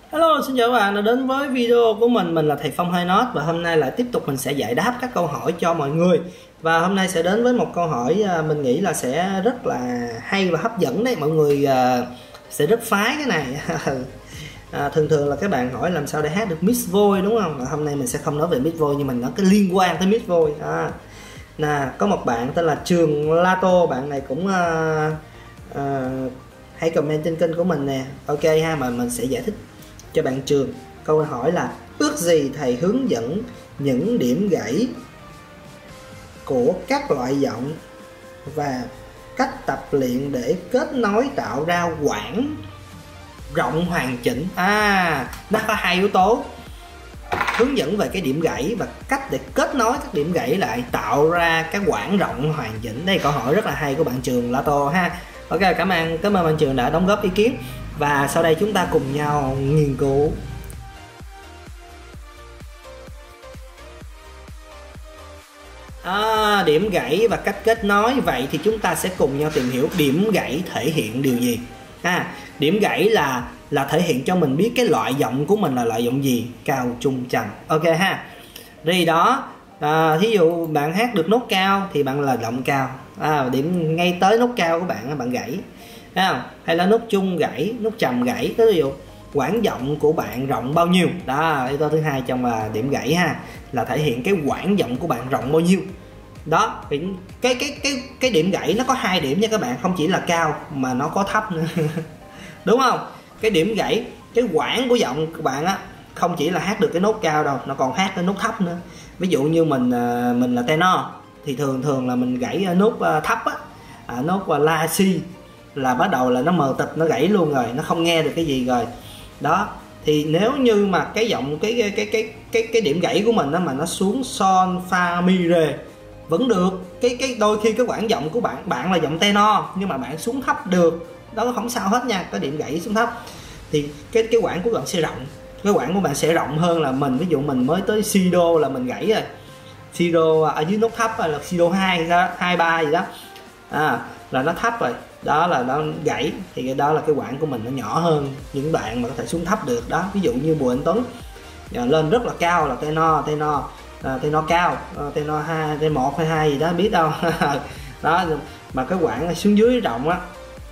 Hello, xin chào các bạn đã đến với video của mình là thầy Phong Hai và hôm nay lại tiếp tục mình sẽ giải đáp các câu hỏi cho mọi người. Và hôm nay sẽ đến với một câu hỏi mình nghĩ là sẽ rất là hay và hấp dẫn đấy, mọi người sẽ rất phái cái này. Thường thường là các bạn hỏi làm sao để hát được Miss Voi đúng không? Và hôm nay mình sẽ không nói về Miss Voi nhưng mình nói cái liên quan tới Miss Voi. Có một bạn tên là Trường Lato, bạn này cũng hãy comment trên kênh của mình nè. Ok ha, mà mình sẽ giải thích cho bạn Trường. Câu hỏi là ước gì thầy hướng dẫn những điểm gãy của các loại giọng và cách tập luyện để kết nối tạo ra quãng rộng hoàn chỉnh. Nó có hai yếu tố: hướng dẫn về cái điểm gãy và cách để kết nối các điểm gãy lại tạo ra cái quãng rộng hoàn chỉnh. Đây câu hỏi rất là hay của bạn Trường Lato ha. Ok, cảm ơn bạn Trường đã đóng góp ý kiến và sau đây chúng ta cùng nhau nghiên cứu. Điểm gãy và cách kết nối. Vậy thì chúng ta sẽ cùng nhau tìm hiểu điểm gãy thể hiện điều gì. Điểm gãy là thể hiện cho mình biết cái loại giọng của mình là loại giọng gì, cao, trung, trầm. Ok ha. Vì đó thí dụ bạn hát được nốt cao thì bạn là giọng cao, điểm ngay tới nốt cao của bạn gãy, hay là nốt trung gãy, nốt trầm gãy. Ví dụ quãng giọng của bạn rộng bao nhiêu, đó yếu tố thứ hai trong điểm gãy ha, là thể hiện cái quãng giọng của bạn rộng bao nhiêu. Đó, cái điểm gãy nó có hai điểm nha các bạn, không chỉ là cao mà nó có thấp nữa. Đúng không? Cái điểm gãy, cái quãng của giọng của bạn á, không chỉ là hát được cái nốt cao đâu, nó còn hát cái nốt thấp nữa. Ví dụ như mình là tenor thì thường là mình gãy nốt thấp á, nốt la si là bắt đầu là nó mờ tịt, nó gãy luôn rồi, nó không nghe được cái gì rồi. Đó, thì nếu như mà cái giọng cái điểm gãy của mình đó mà nó xuống son fa mi rê vẫn được. Cái đôi khi cái quãng giọng của bạn là giọng tenor nhưng mà bạn xuống thấp được, đó không sao hết nha, cái điểm gãy xuống thấp thì cái quãng của bạn sẽ rộng, cái quãng của bạn sẽ rộng hơn là mình. Ví dụ mình mới tới si đô là mình gãy rồi, si đô ở dưới nốt thấp là si đô 2 3 gì đó, là nó thấp rồi, đó là nó gãy, thì cái đó là cái quãng của mình nó nhỏ hơn những bạn mà có thể xuống thấp được. Đó, ví dụ như Bùi Anh Tuấn lên rất là cao là tenor cao, tenor 2, tenor 1 hay 2 gì đó biết đâu. Đó, mà cái quãng xuống dưới rộng á,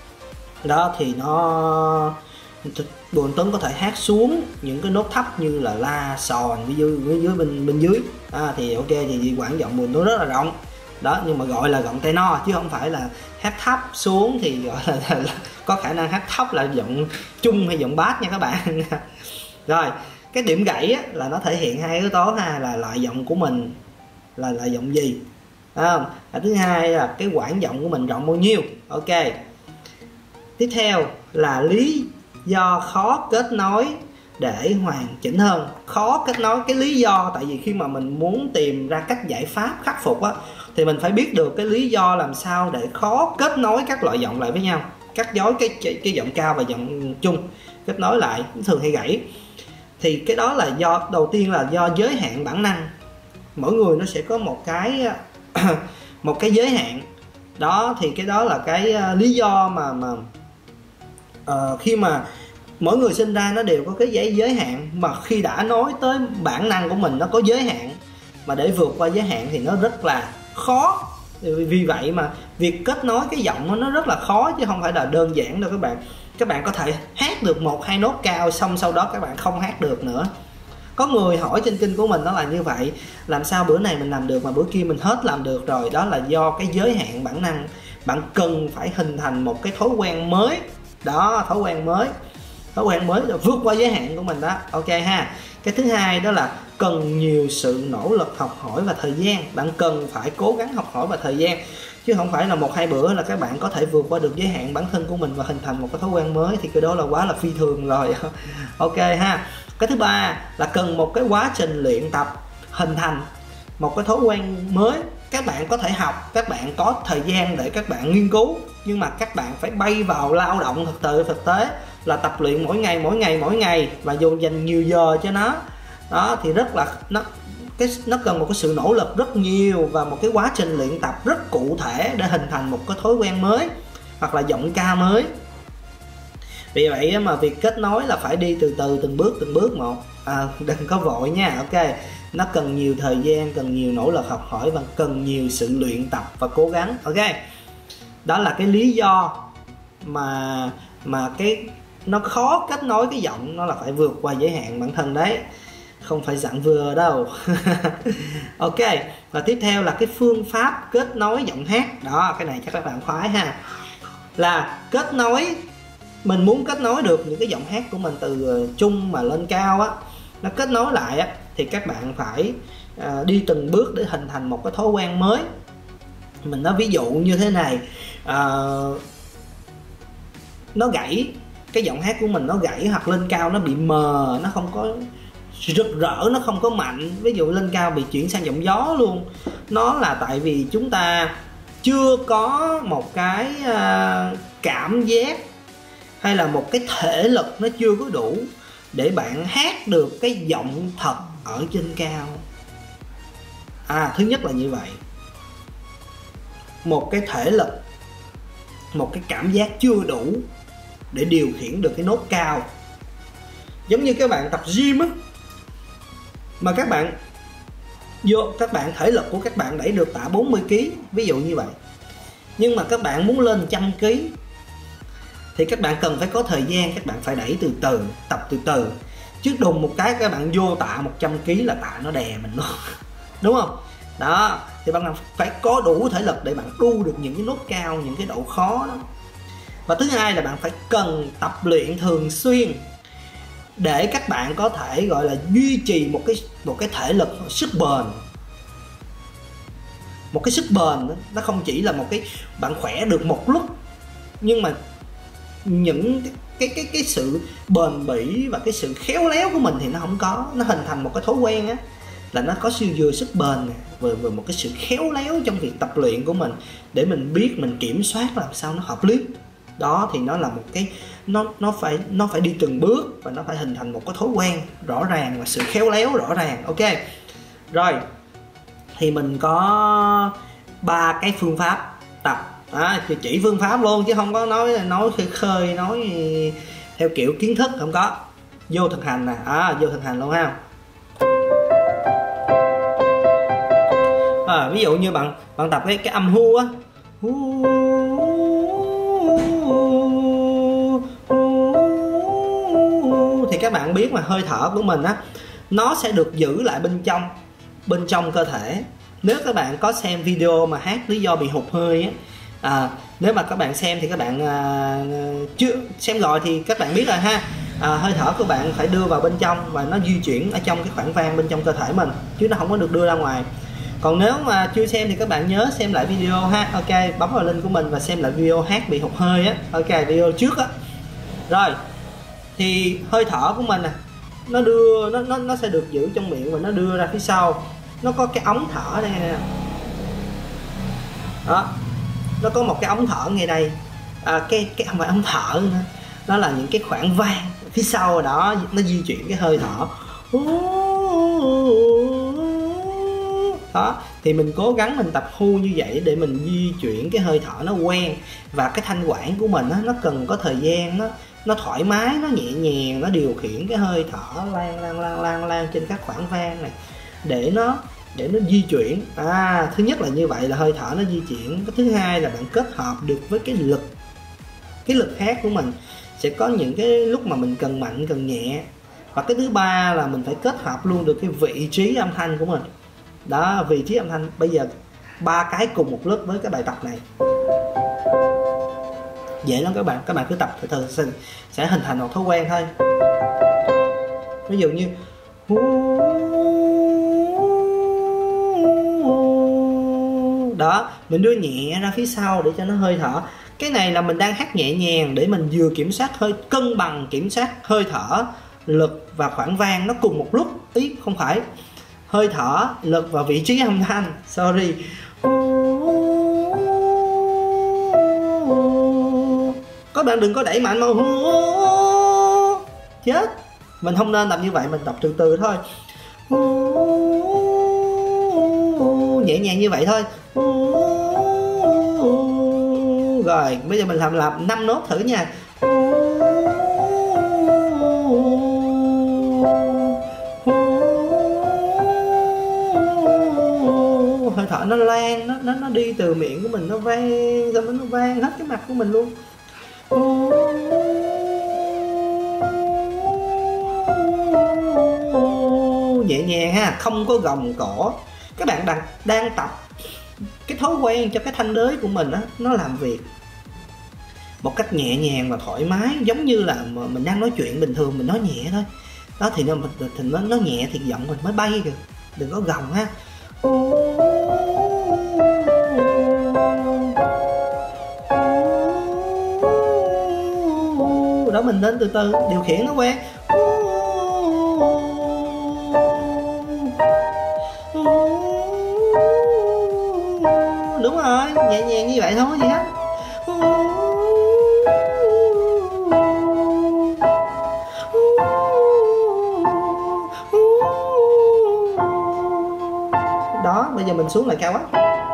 đó thì nó Bùi Anh Tuấn có thể hát xuống những cái nốt thấp như là la sòn bên dưới, thì ok, thì quãng giọng Bùi Anh Tuấn rất là rộng. Đó, nhưng mà gọi là giọng tenor chứ không phải là hát thấp xuống thì gọi là có khả năng hát thấp là giọng trung hay giọng bass nha các bạn. Rồi, cái điểm gãy á, là nó thể hiện hai yếu tố ha, là loại giọng của mình là loại giọng gì, thứ hai là cái quãng giọng của mình rộng bao nhiêu. Ok, tiếp theo là lý do khó kết nối để hoàn chỉnh hơn. Khó kết nối, cái lý do, tại vì khi mà mình muốn tìm ra cách giải pháp khắc phục á, thì mình phải biết được cái lý do làm sao để khó kết nối các loại giọng lại với nhau, cắt dối cái giọng cao và giọng trung kết nối lại, thường hay gãy. Thì cái đó là do, đầu tiên là do giới hạn bản năng, mỗi người nó sẽ có một cái một cái giới hạn. Đó, thì cái đó là cái lý do mà khi mà mỗi người sinh ra nó đều có cái giới hạn, mà khi đã nói tới bản năng của mình nó có giới hạn, mà để vượt qua giới hạn thì nó rất là khó. Vì vậy mà việc kết nối cái giọng nó rất là khó chứ không phải là đơn giản đâu các bạn. Các bạn có thể hát được 1-2 nốt cao xong sau đó các bạn không hát được nữa. Có người hỏi trên kênh của mình đó là như vậy, làm sao bữa này mình làm được mà bữa kia mình hết làm được rồi. Đó là do cái giới hạn bản năng. Bạn cần phải hình thành một cái thói quen mới. Đó, thói quen mới là vượt qua giới hạn của mình đó. Ok ha. Cái thứ hai đó là cần nhiều sự nỗ lực học hỏi và thời gian. Bạn cần phải cố gắng học hỏi và thời gian, chứ không phải là 1-2 bữa là các bạn có thể vượt qua được giới hạn bản thân của mình và hình thành một cái thói quen mới, thì cái đó là quá là phi thường rồi. Ok ha. Cái thứ ba là cần một cái quá trình luyện tập hình thành một cái thói quen mới. Các bạn có thể học, các bạn có thời gian để các bạn nghiên cứu, nhưng mà các bạn phải bay vào lao động thực tế là tập luyện mỗi ngày và dành nhiều giờ cho nó. Đó, thì rất là nó cần một cái sự nỗ lực rất nhiều và một cái quá trình luyện tập rất cụ thể để hình thành một cái thói quen mới hoặc là giọng ca mới. Vì vậy mà việc kết nối là phải đi từ từ, từng bước một, đừng có vội nha. Ok, nó cần nhiều thời gian, cần nhiều nỗ lực học hỏi và cần nhiều sự luyện tập và cố gắng. Ok, đó là cái lý do mà cái nó khó kết nối cái giọng, nó là phải vượt qua giới hạn bản thân đấy, không phải dạng vừa đâu. Ok, và tiếp theo là cái phương pháp kết nối giọng hát. Đó, cái này chắc các bạn khoái ha, là kết nối. Mình muốn kết nối được những cái giọng hát của mình từ trung mà lên cao á, nó kết nối lại á, thì các bạn phải đi từng bước để hình thành một cái thói quen mới. Mình nói ví dụ như thế này, nó gãy, cái giọng hát của mình nó gãy hoặc lên cao nó bị mờ, nó không có rực rỡ, nó không có mạnh. Ví dụ lên cao bị chuyển sang giọng gió luôn, nó là tại vì chúng ta chưa có một cái cảm giác hay là một cái thể lực nó chưa có đủ để bạn hát được cái giọng thật ở trên cao. Thứ nhất là như vậy, một cái thể lực, một cái cảm giác chưa đủ để điều khiển được cái nốt cao. Giống như các bạn tập gym á, mà các bạn thể lực của các bạn đẩy được tạ 40 kg, ví dụ như vậy, nhưng mà các bạn muốn lên 100 kg thì các bạn cần phải có thời gian, các bạn phải đẩy từ từ, tập từ từ, chứ đùng một cái các bạn vô tạ 100 kg là tạ nó đè mình luôn. Đúng không? Đó, thì bạn phải có đủ thể lực để bạn đu được những cái nốt cao, những cái độ khó đó. Và thứ hai là bạn phải cần tập luyện thường xuyên để các bạn có thể gọi là duy trì một cái thể lực, sức bền. Một cái sức bền đó, nó không chỉ là một cái bạn khỏe được một lúc, nhưng mà những cái sự bền bỉ và cái sự khéo léo của mình thì nó không có. Nó hình thành một cái thói quen á, là nó có vừa sức bền vừa một cái sự khéo léo trong việc tập luyện của mình, để mình biết mình kiểm soát làm sao nó hợp lý. Đó thì nó là một cái nó phải đi từng bước và nó phải hình thành một cái thói quen rõ ràng và sự khéo léo rõ ràng. Ok, rồi thì mình có 3 cái phương pháp tập, chỉ phương pháp luôn chứ không có nói khơi nói theo kiểu kiến thức, không có, vô thực hành nè, vô thực hành luôn ha. Ví dụ như bạn tập cái âm hu á, thì các bạn biết mà hơi thở của mình á, nó sẽ được giữ lại bên trong cơ thể. Nếu các bạn có xem video mà hát lý do bị hụt hơi á, nếu mà các bạn xem thì các bạn chưa xem rồi thì các bạn biết rồi ha. Hơi thở của bạn phải đưa vào bên trong và nó di chuyển ở trong cái khoảng van bên trong cơ thể mình, chứ nó không có được đưa ra ngoài. Còn nếu mà chưa xem thì các bạn nhớ xem lại video ha. Ok, bấm vào link của mình và xem lại video hát bị hụt hơi á. Ok, video trước á. Rồi thì hơi thở của mình nè, nó sẽ được giữ trong miệng và nó đưa ra phía sau. Nó có cái ống thở đây nè. Đó, nó có một cái ống thở ngay đây. Cái không phải ống thở nữa, nó là những cái khoảng van phía sau đó, nó di chuyển cái hơi thở. Đó, thì mình cố gắng mình tập hu như vậy để mình di chuyển cái hơi thở nó quen. Và cái thanh quản của mình nó cần có thời gian, nó thoải mái, nó nhẹ nhàng, nó điều khiển cái hơi thở lan trên các khoảng van này để nó di chuyển. Thứ nhất là như vậy, là hơi thở nó di chuyển. Cái thứ hai là bạn kết hợp được với cái lực hát của mình. Sẽ có những cái lúc mà mình cần mạnh, cần nhẹ. Và cái thứ ba là mình phải kết hợp luôn được cái vị trí âm thanh của mình. Đó, vị trí âm thanh. Bây giờ 3 cái cùng một lúc với cái bài tập này dễ lắm các bạn cứ tập từ từ sẽ hình thành một thói quen thôi. Ví dụ như đó, mình đưa nhẹ ra phía sau để cho nó hơi thở. Cái này là mình đang hát nhẹ nhàng để mình vừa kiểm soát hơi, cân bằng kiểm soát hơi thở, lực và khoảng van nó cùng một lúc. Ý không phải hơi thở, lực và vị trí âm thanh, sorry. Các bạn đừng có đẩy mạnh mà chết. Mình không nên tập như vậy, mình tập từ từ thôi, nhẹ nhàng như vậy thôi. Rồi bây giờ mình làm 5 nốt thử nha. nó lan, nó đi từ miệng của mình, nó vang, xong nó vang hết cái mặt của mình luôn. Nhẹ nhàng ha, không có gồng cổ. Các bạn đang tập cái thói quen cho cái thanh đới của mình á, nó làm việc một cách nhẹ nhàng và thoải mái, giống như là mình đang nói chuyện bình thường, mình nói nhẹ thôi đó, thì nó nhẹ thì giọng mình mới bay được, đừng có gồng ha. Đó, mình nên từ từ điều khiển nó quen. Đúng rồi, nhẹ nhàng như vậy thôi gì hết. Đó, bây giờ mình xuống lại cao quá.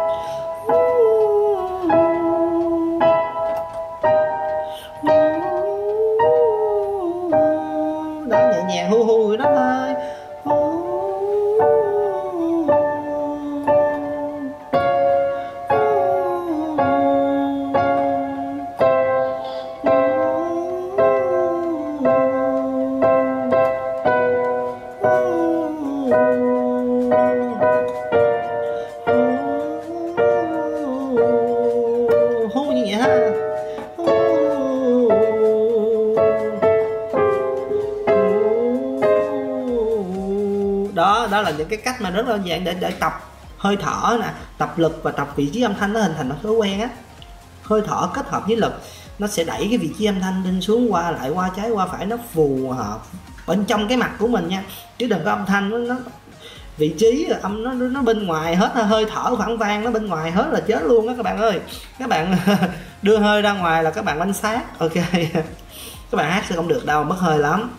Đó, nhẹ nhàng hu hu đó thôi. Đó là những cái cách mà rất đơn giản để tập hơi thở nè, tập lực và tập vị trí âm thanh, nó hình thành một thói quen á. Hơi thở kết hợp với lực nó sẽ đẩy cái vị trí âm thanh lên xuống, qua lại, qua trái qua phải, nó phù hợp bên trong cái mặt của mình nha, chứ đừng có âm thanh nó vị trí âm nó bên ngoài hết, hơi thở khoảng vang nó bên ngoài hết là chết luôn á các bạn ơi. Các bạn đưa hơi ra ngoài là các bạn đánh sát, ok. Các bạn hát sẽ không được đâu, mất hơi lắm.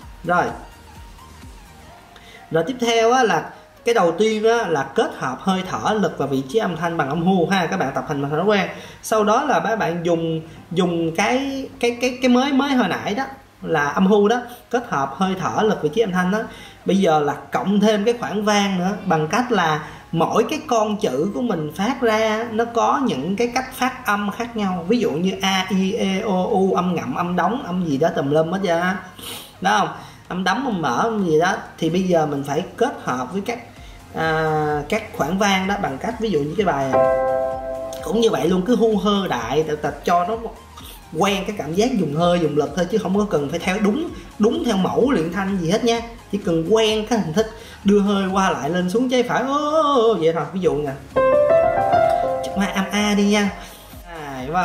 Rồi tiếp theo á, là cái đầu tiên á, là kết hợp hơi thở, lực và vị trí âm thanh bằng âm hu ha. Các bạn tập thành thói quen. Sau đó là các bạn dùng cái mới hồi nãy đó là âm hu đó, kết hợp hơi thở, lực, vị trí âm thanh đó. Bây giờ là cộng thêm cái khoảng vang nữa, bằng cách là mỗi cái con chữ của mình phát ra nó có những cái cách phát âm khác nhau. Ví dụ như a, i, e, o, u, âm ngậm, âm đóng, âm gì đó tùm lum hết trơn á, đó không? Âm đóng, âm mở, âm gì đó. Thì bây giờ mình phải kết hợp với các khoảng vang đó bằng cách, ví dụ như cái bài cũng như vậy luôn, cứ hu hơ đại cho nó quen cái cảm giác dùng hơi dùng lực thôi, chứ không có cần phải theo đúng theo mẫu luyện thanh gì hết nha. Chỉ cần quen cái hình thức đưa hơi qua lại, lên xuống, trái phải vậy thôi. Ví dụ nè, chụp âm a đi nha, và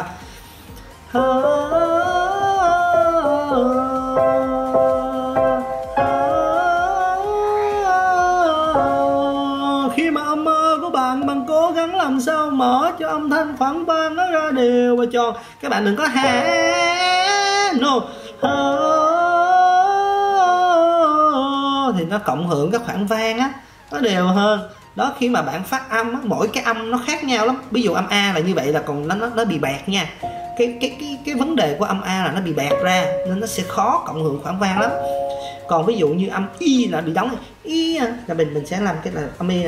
khi mà âm ơ của bạn cố gắng làm sao mở cho âm thanh khoảng vang nó ra đều và tròn. Các bạn đừng có thì nó cộng hưởng các khoảng vang á, nó đều hơn. Đó, khi mà bạn phát âm á, mỗi cái âm nó khác nhau lắm. Ví dụ âm A là như vậy, là còn nó bị bẹt nha. Cái vấn đề của âm A là nó bị bẹt ra, nên nó sẽ khó cộng hưởng khoảng vang lắm. Còn ví dụ như âm Y là bị đóng Y là mình sẽ làm cái là âm Y nè,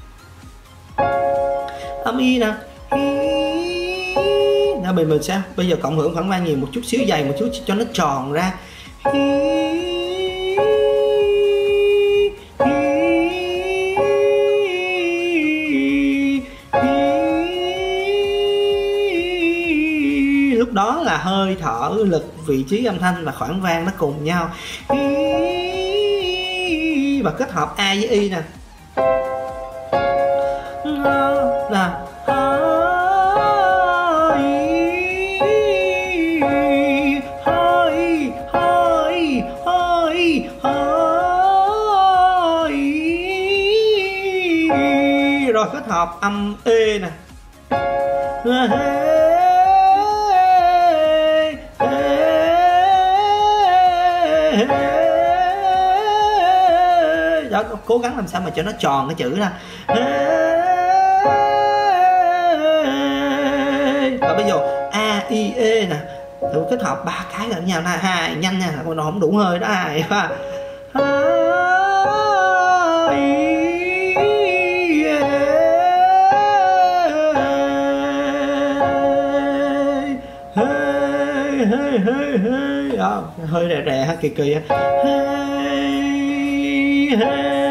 âm Y nè, là mình sẽ bây giờ cộng hưởng khoảng vang nhiều một chút xíu, dày một chút cho nó tròn ra. Lúc đó là hơi thở, lực, vị trí âm thanh và khoảng vang nó cùng nhau và kết hợp A với Y nè. Rồi kết hợp âm E nè. Đó, cố gắng làm sao mà cho nó tròn cái chữ ra. Và bây giờ A, I, E nè, kết hợp ba cái lại với nhau nè, hai nhanh nha, nó không đủ hơi đó, hai ba. hey, hey. Đó, hơi rè rè ha, kỳ kỳ ha. Hey, hey.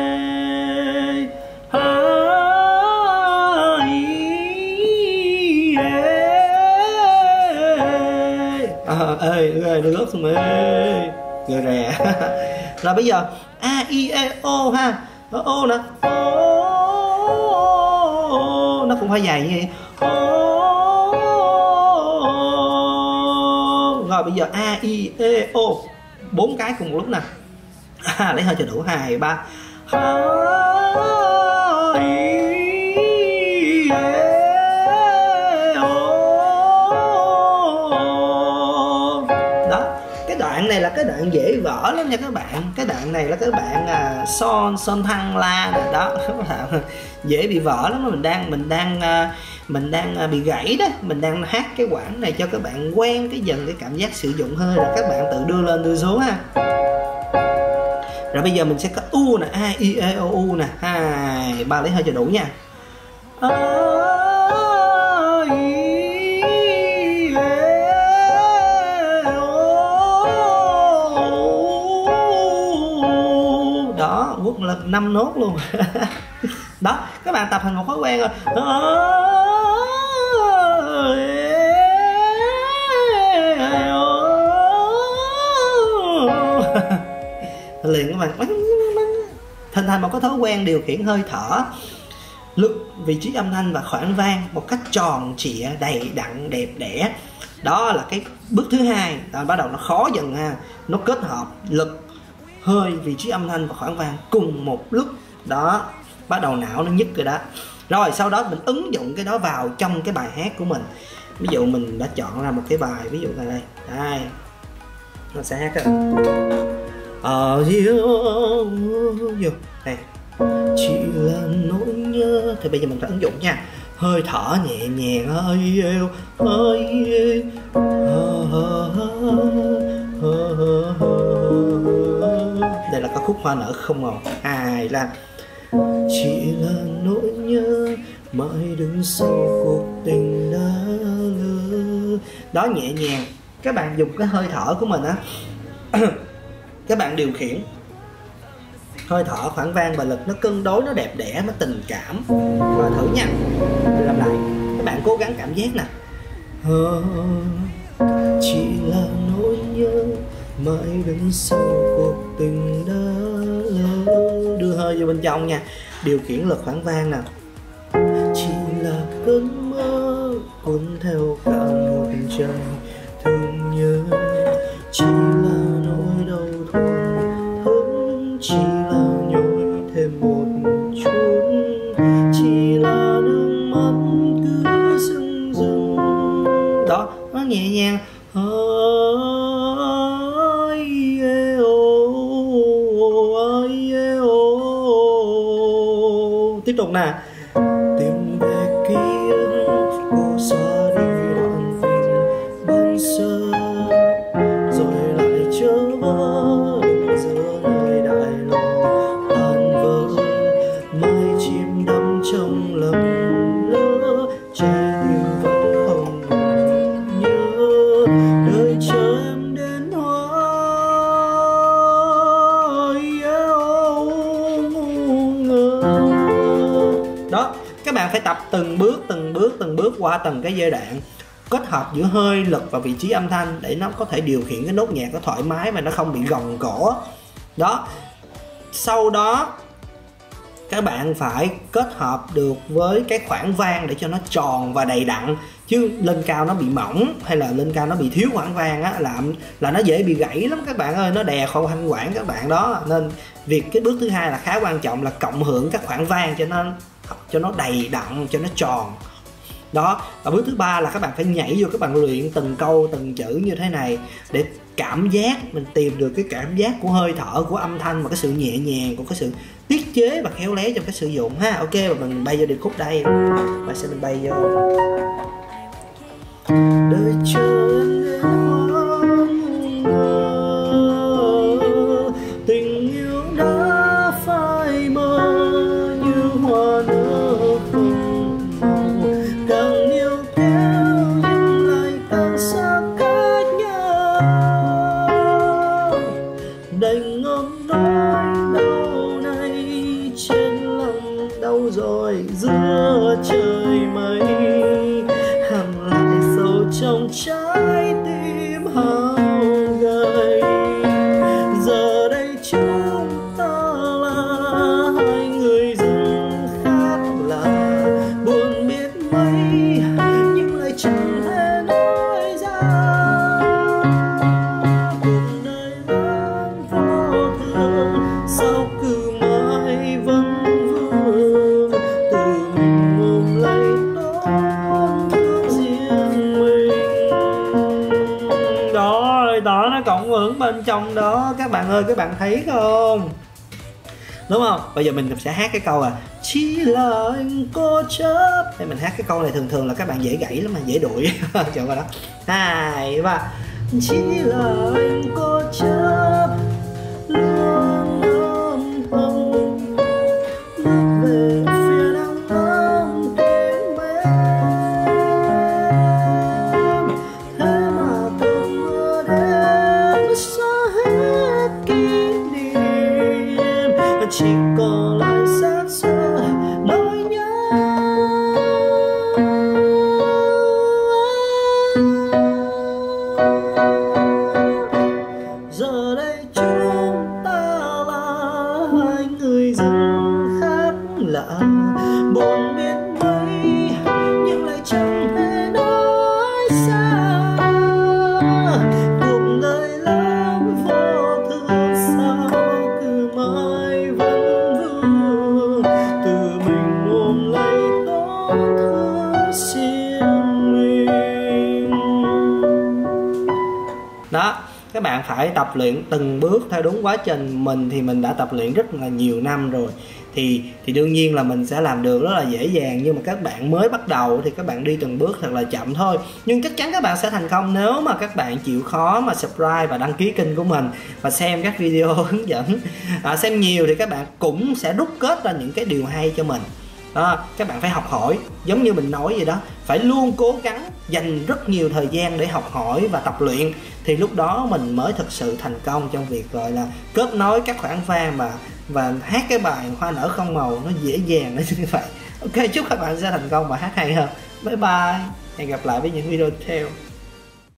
Ê, nó rớt xuống ê, rồi rè. Rồi bây giờ a i e o ha, o nè, nó cũng phải dài như vậy. Rồi bây giờ a i e o 4 cái cùng một lúc nè. Lấy hơi cho đủ 2, 3. Đoạn này là cái đoạn dễ vỡ lắm nha các bạn. Cái đoạn này là các bạn son thăng la nè, đó các bạn, dễ bị vỡ lắm. Mình đang bị gãy đó, mình đang hát cái quãng này cho các bạn quen cái dần cái cảm giác sử dụng hơi, rồi các bạn tự đưa lên đưa xuống ha. Rồi bây giờ mình sẽ có u nè, a i e o u nè, 2, 3, lấy hơi cho đủ nha. Quất là 5 nốt luôn. Đó, các bạn tập thành một thói quen rồi. Liền các bạn hình thành một cái thói quen điều khiển hơi thở, lực, vị trí âm thanh và khoảng vang một cách tròn trịa, đầy đặn, đẹp đẽ. Đó là cái bước thứ hai. Bắt đầu nó khó dần ha, nó kết hợp lực, hơi, vị trí âm thanh và khoảng vang cùng một lúc. Đó, bắt đầu não nó nhức rồi đó. Rồi sau đó mình ứng dụng cái đó vào trong cái bài hát của mình. Ví dụ mình đã chọn ra một cái bài, ví dụ là đây, nó sẽ hát cái này, chỉ là nỗi nhớ. Thì bây giờ mình phải ứng dụng nha, hơi thở nhẹ nhàng, hơi yêu, đây là ca khúc Hoa Nở Không Màu. 2 là chỉ là nỗi nhớ mãi đứng sau cuộc tình đã lỡ. Đó, nhẹ nhàng, các bạn dùng cái hơi thở của mình á. Các bạn điều khiển hơi thở, khoảng vang và lực nó cân đối, nó đẹp đẽ, nó tình cảm. Rồi thử nha, mình làm lại, các bạn cố gắng cảm giác nè. Chỉ là nỗi nhớ mãi đứng sau cuộc tình đã lỡ. Đưa hơi vô bên trong nha, điều khiển lực khoảng vang nè. Chỉ là cơn mơ cuốn theo cả một trời thương nhớ. Chỉ là nỗi đau thương thấm, chỉ là nhồi thêm một chút. Chỉ là nước mắt cứ rưng rưng. Đó, nó nhẹ nhàng. Tiếp tục nè. Tìm về ký ức cô xóa đi đoạn tình ban sơ, rồi lại trở vỡ giữa nơi đại lộ tan vỡ. Mai chim đắm trong lầm lỡ, trái tim vẫn không nhớ. Đời chờ em đến đó, các bạn phải tập từng bước qua từng cái giai đoạn, kết hợp giữa hơi, lực và vị trí âm thanh để nó có thể điều khiển cái nốt nhạc nó thoải mái và nó không bị gồng cổ. Đó, sau đó các bạn phải kết hợp được với cái khoảng vang để cho nó tròn và đầy đặn, chứ lên cao nó bị mỏng hay là lên cao nó bị thiếu khoảng vang á là nó dễ bị gãy lắm các bạn ơi, nó đè khâu thanh quản các bạn. Đó, nên cái bước thứ hai là khá quan trọng, là cộng hưởng các khoảng vang cho nó đầy đặn, cho nó tròn. Đó, và bước thứ ba là các bạn phải nhảy vô, các bạn luyện từng câu từng chữ như thế này để cảm giác, mình tìm được cái cảm giác của hơi thở, của âm thanh và cái sự nhẹ nhàng, của cái sự tiết chế và khéo léo trong cái sử dụng ha. Ok, và mình bay vô điệp khúc đây, và sẽ mình bay vô. Đời chờ tình yêu đã phai mờ như hoa nở không màu, càng níu kéo nhưng lại càng xa cách nhau. đành ngậm nỗi đau này trên lòng đau rồi giữa trời mây, hằn lại sâu trong trái tim hao gầy. Giờ đây chúng ta là hai người dưng khác lạ, buồn biết mấy nhưng lại chẳng thể nói ra. Cuộc đời lắm vô thường, sao cứ mãi vẫn vương, tự mình ôm lấy tổn thương riêng mình. Đó, đó nó cộng hưởng bên trong đó các bạn ơi, các bạn thấy không? Đúng không? Bây giờ mình sẽ hát cái câu chỉ là anh cố chấp. Để mình hát cái câu này thường là các bạn dễ gãy lắm mà, dễ đuổi. Chọn vào đó. 2, 3. Chỉ là anh cố chấp luôn âm thầm bước về phía đắng ấm tim em. Thế mà cơn mưa đêm xóa hết kỷ niệm, chỉ còn lại xác xơ nỗi nhớ. Giờ đây chúng ta là hai người dưng khác lạ, buồn biết mấy nhưng lại chẳng thể nói xa. Cuộc đời lắm vô thường, sao cứ mãi vẫn vương, tự mình ôm lấy tổn thương riêng mình. Đó, các bạn phải tập luyện từng bước theo đúng quá trình. Mình thì mình đã tập luyện rất là nhiều năm rồi, thì đương nhiên là mình sẽ làm được rất là dễ dàng. Nhưng mà các bạn mới bắt đầu thì các bạn đi từng bước thật là chậm thôi, nhưng chắc chắn các bạn sẽ thành công nếu mà các bạn chịu khó mà subscribe và đăng ký kênh của mình và xem các video hướng dẫn. Xem nhiều thì các bạn cũng sẽ đúc kết ra những cái điều hay cho mình. Các bạn phải học hỏi, giống như mình nói vậy đó, phải luôn cố gắng dành rất nhiều thời gian để học hỏi và tập luyện, thì lúc đó mình mới thực sự thành công trong việc gọi là kết nối các khoảng vang và hát cái bài Hoa Nở Không Màu nó dễ dàng như vậy. Ok, chúc các bạn sẽ thành công và hát hay hơn. Bye bye, hẹn gặp lại với những video tiếp theo.